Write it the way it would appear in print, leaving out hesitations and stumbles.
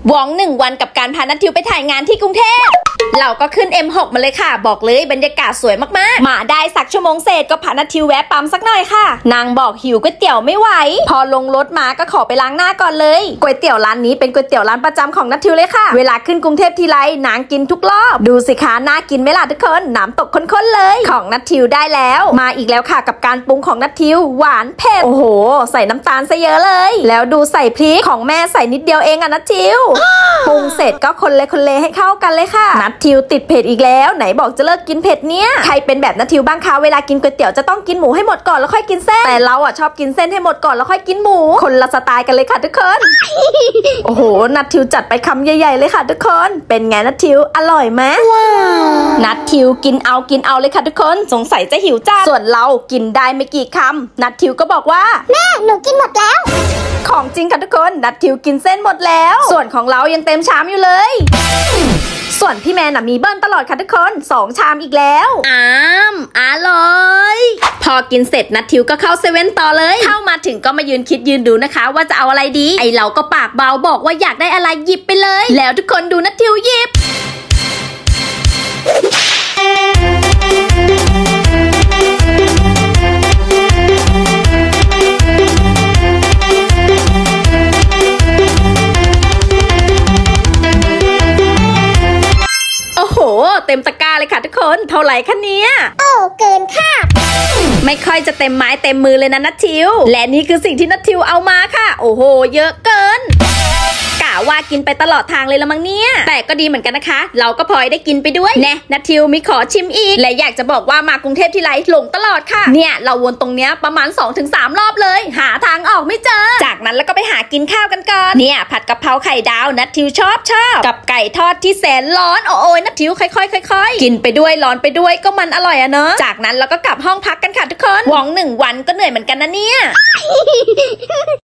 วอง1 วันกับการพานัททิวไปถ่ายงานที่กรุงเทพเราก็ขึ้น M6 มาเลยค่ะบอกเลยบรรยากาศสวยมากๆมาได้สักชั่วโมงเศษก็พานัททิวแวะปั๊มสักหน่อยค่ะนางบอกหิวก๋วยเตี๋ยวไม่ไหวพอลงรถมาก็ขอไปล้างหน้าก่อนเลยก๋วยเตี๋ยวร้านนี้เป็นก๋วยเตี๋ยวร้านประจำของนัททิวเลยค่ะเวลาขึ้นกรุงเทพทีไรนางกินทุกรอบดูสิคะน่ากินไหมล่ะทุกคนน้ำตกข้นๆเลยของนัททิวได้แล้วมาอีกแล้วค่ะกับการปรุงของนัททิวหวานเผ็ดโอ้โหใส่น้ำตาลซะเยอะเลยแล้วดูใส่พริกของแม่ใส่นิดเดียวเองอะนัททิวปรุงเสร็จก็คนเลยให้เข้ากันเลยค่ะนัททิวติดเผ็ดอีกแล้วไหนบอกจะเลิกกินเผ็ดเนี่ยใครเป็นแบบนัททิวบ้างคะเวลากินก๋วยเตี๋ยวจะต้องกินหมูให้หมดก่อนแล้วค่อยกินเส้นแต่เราอ่ะชอบกินเส้นให้หมดก่อนแล้วค่อยกินหมูคนละสไตล์กันเลยค่ะทุกคนโอ้โหนัททิวจัดไปคำใหญ่ๆเลยค่ะทุกคนเป็นไงนัททิวอร่อยไหมนัททิวกินเอาเลยค่ะทุกคนสงสัยจะหิวจ้าส่วนเรากินได้ไม่กี่คำนัททิวก็บอกว่าแม่หนูกินหมดแล้วของจริงค่ะทุกคนนัททิวกินเส้นหมดแล้วส่วนของเรายังเต็มชามอยู่เลยส่วนพี่แมนน่ะมีเบิ้ลตลอดค่ะทุกคน2 ชามอีกแล้วอร่อยพอกินเสร็จนัททิวก็เข้าเซเว่นต่อเลยเข้ามาถึงก็มายืนคิดยืนดูนะคะว่าจะเอาอะไรดีไอเราก็ปากเบาบอกว่าอยากได้อะไรหยิบไปเลยแล้วทุกคนดูนัททิวหยิบโอ้โหเต็มตะกร้าเลยค่ะทุกคนเท่าไหร่คะเนี่ยโอ้เกินค่ะไม่ค่อยจะเต็มไม้เต็มมือเลยนะนัททิวและนี่คือสิ่งที่นัททิวเอามาค่ะโอ้โหเยอะเกินกะว่ากินไปตลอดทางเลยละมั้งเนี่ยแต่ก็ดีเหมือนกันนะคะเราก็พลอยได้กินไปด้วยแน่นัททิวมีขอชิมอีกและอยากจะบอกว่ามากรุงเทพทีไรหลงตลอดค่ะเนี่ยเราวนตรงเนี้ยประมาณ 2-3 รอบเลยหาทางออกไม่เจอจากนั้นแล้วก็ไปหากินข้าวกันก่อนเนี่ยผัดกะเพราไข่ดาวนัททิวชอบกับไก่ทอดที่แสนร้อนโอ้ยนัททิวค่อยๆกินไปด้วยร้อนไปด้วยก็มันอร่อยอะเนอะจากนั้นเราก็กลับห้องพักกันค่ะทุกคนวอง1 วันก็เหนื่อยเหมือนกันนะเนี่ย